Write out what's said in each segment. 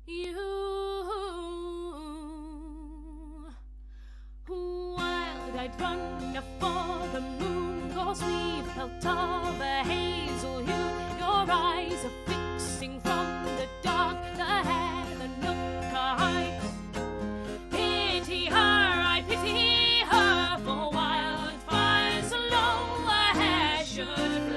you. Wild-eyed runner for the moon, 'cause we felt of a hazel hue. Your eyes are fixing from the dark, the hair, the nook hides. Pity her, I pity her, for wildfires alone a hare should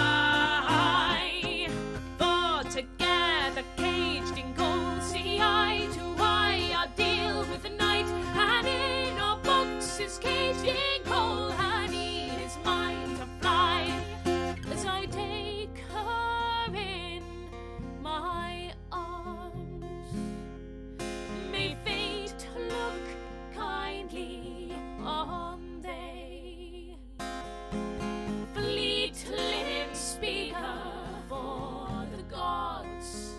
fly. For together caged in cold sea, eye to eye, our deal with the night, and in our boxes caged in cold, and he is mine to fly. As I take her in my arms, may fate look kindly on thee. Fleet-lipped speaker for the gods,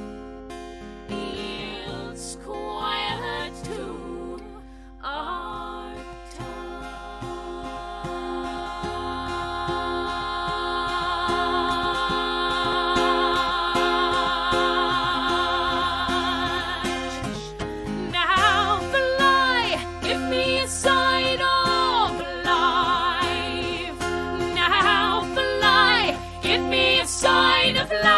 yields quiet to our touch. Now fly, give me a sign of life. Now fly, give me a sign of life.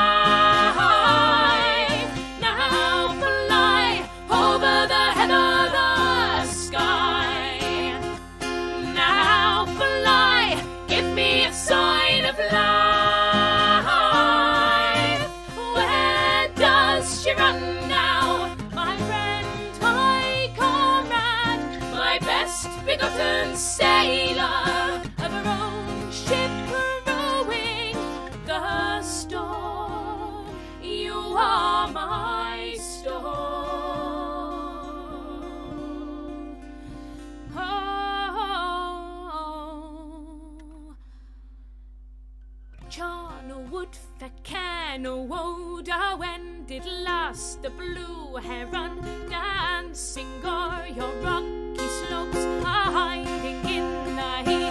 Now fly over the heather, the sky. Now fly, give me a sign of life. Where does she run now, my friend, my comrade, my best begotten sailor, of her own ship rowing the storm? You are my storm. Oh, Charnwood Forest, Woda, when did last the blue heron dancing o'er your rocky slopes, hiding in the heat?